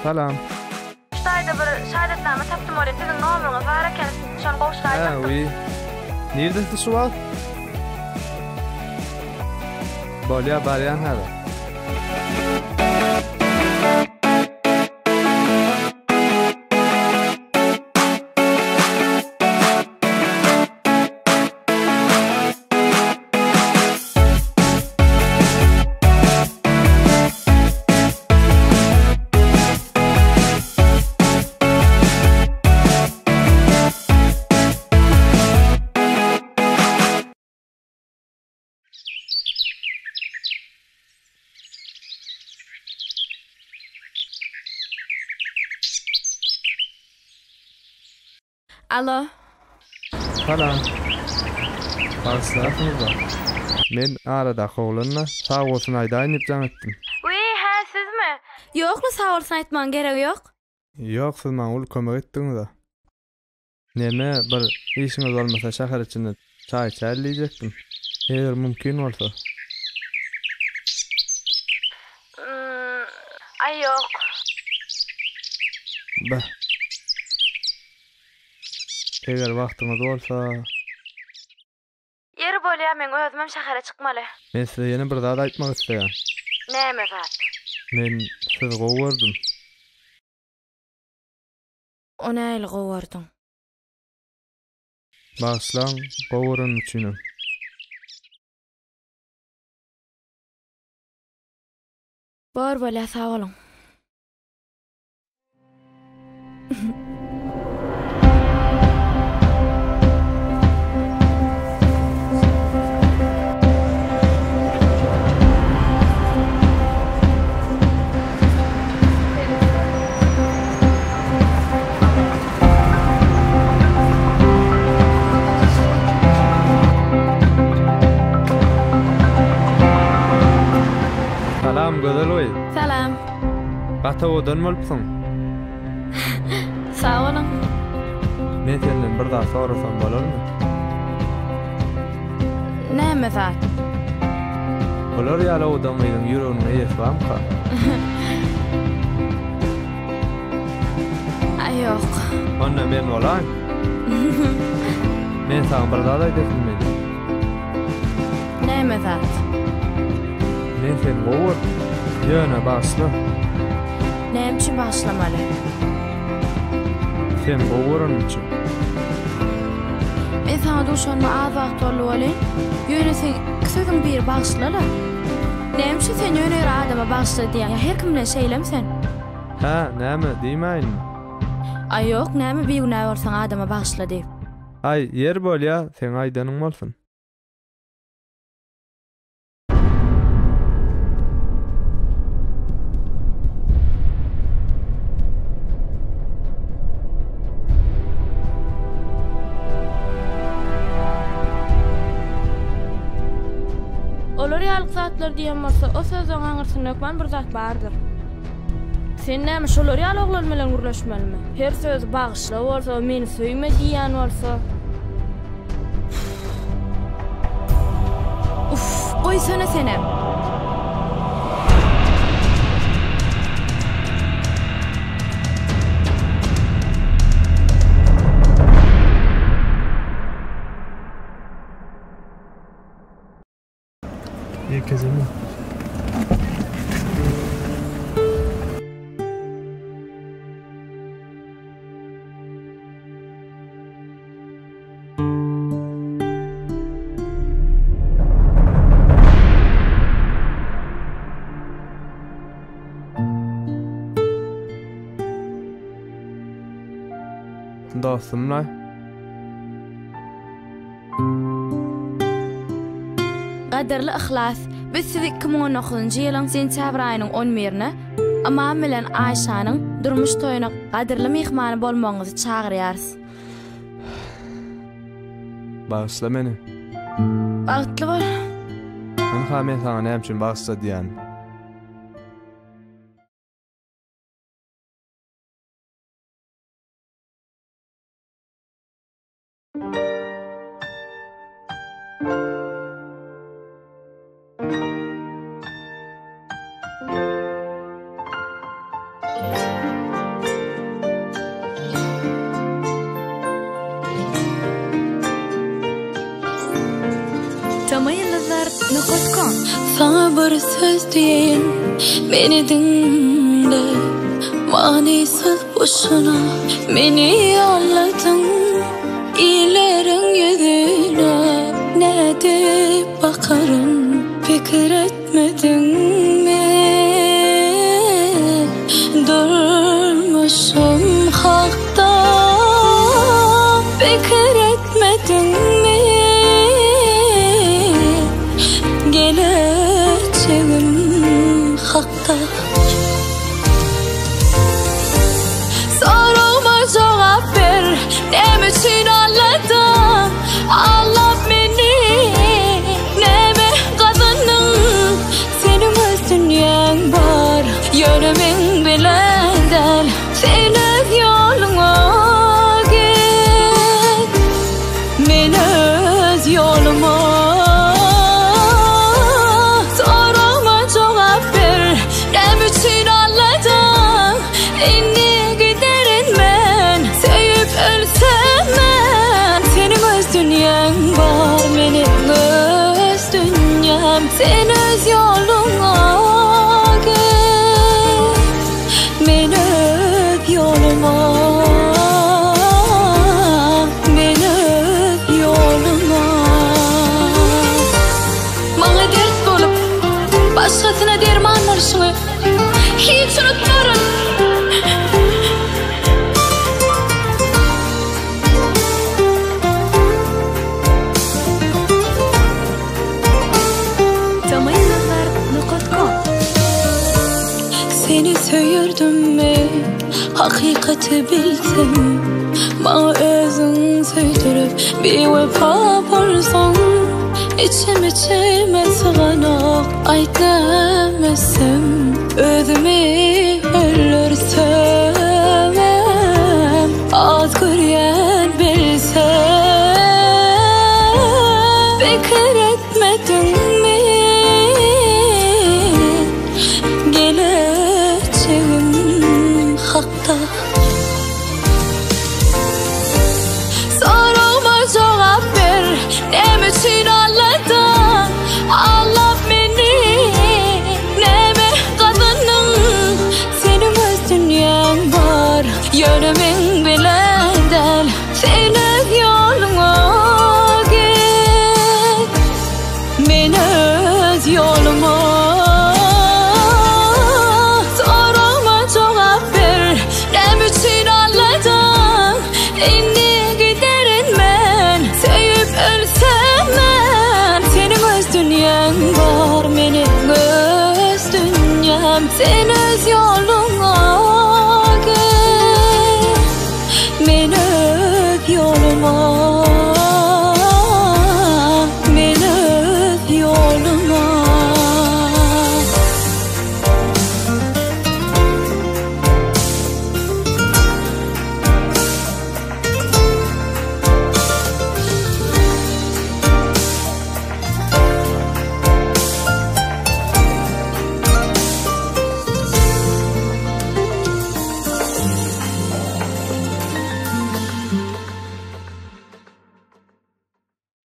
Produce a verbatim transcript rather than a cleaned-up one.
Salam. Şayda bir şahadatname tapdym oraya. Sizin nomeryňyz bar eken, şonu Ha, gowşuraýakdym. oui. Nerede sual? Bolya baryan hada. Alo. Salam. Bağışlayasınız da. Men arada oğlanla sağ olsun aydaýyn ýepjang etdim. Oui, ha sizmi? Ýokmy, sağ bolsun aýtmaň geregi ýok. Ýok, siz maňa ul kömek etdiňiz da. Neme bir işiňiz bolmasa şäher içinde çay içerleyecekdim. Eger mümkin bolsa. Hmm, ay ýok. Bah. Eger wagtyňyz bolsa, Ýeri bolýar, men özümem şähere çykmaly. men size ýene bir zat aýtmak isleýär. Näme zat? Men sizi gowurdum. O näle gowurdyň? Bağışlaň, gowurun üçin. Bar bolýar, sağ bolun. Salam gözel oy. Salam. Gata odan bolupsyň? Sağ bolun. Men senden bir daha sorasam bolarmy? Näme zat? Bolar ýaly odan meýiň ýüregine ýetbamka? Ay ýok. Onda men bolan. Men saňa bir zat aýdysym men. Näme zat? Men sen gowur. Ýöne başla. Näme üçin başlamaly? Sen gowurun üçin. Men sana duşanma az wagt bolýaly. Ýöne sen kısadan bir başlala. Näme üçin sen ýöne bir adama başla diýen? Her kim bilen şeýlem sen? Ha, näme diýmäýin? Ay ýok, näme bir günä bolsaň adama başla diýip. Ay, yer bolýa, sen aýdanyň bolsun. Olar ýalyk zatlar diýen bolsa, o sözüň aňyrsyn ökmen bir zat bardyr. Sen näme şolar ýaly oglan bilen gürleşmelimi? Her söz bagışla bolsa, meni söýme diýen bolsa. Uf, goýsana senem. Herkese dostumlar. Gaderli ihlas, biz sizi iki bin on dokuzuncu ýylyň sentyabr aýynyň on birine Amam bilen Aýşanyň durmuş toýuna gaderli mehmany bolmagyňyzy çagyrýarys. Bağışla meni. Bagtly bol. Men hame sana näme üçin bağışla diýän. nazar nokot kom. Sana bir söz diyen beni dinle. Manisiz boşuna beni ağladın. İyilerin yüzüne ne deyip bakarım, fikir etmedin mi? Durmuşum hakta, fikir etmedin mi? Geleceğim hakta. Soruma cevap ver, ne için ağladın? Ağlat beni, ne mi kadının? Senin öz dünyan var, yönümün bilen. Sen öz yoluna git, men öz yoluma. Soruma cevap ver, ne için ağladın? İnni giderin men, sevip ölsem men. Senin öz dünyan var, benim öz dünyam. Sen öz yoluna git, men öz yoluma. Men öz yoluma. Bana dert bolup başkasına derman boluşuňy hiç unutmaram. Seni söyürdüm mi? Hakikati bildim. Bana özün söydürüp bir vefa borsan. İçim içime sığanak aytlamazsam. Özümü öldürsem, az görýän bilsem. Fikir etmedin mi? Geleceğim hakta. Soruma cevap ver, ne için ağladın? Ağlat beni, ne mi kadının? Senin öz dünyan var, yönümün bilen. Sen öz yoluna git, men öz yoluma. Soruma cevap ver, ne için ağladın? İnni giderin men, sevip ölsem men. Senin öz dünyan var, benim öz dünyam. Sen öz yoluna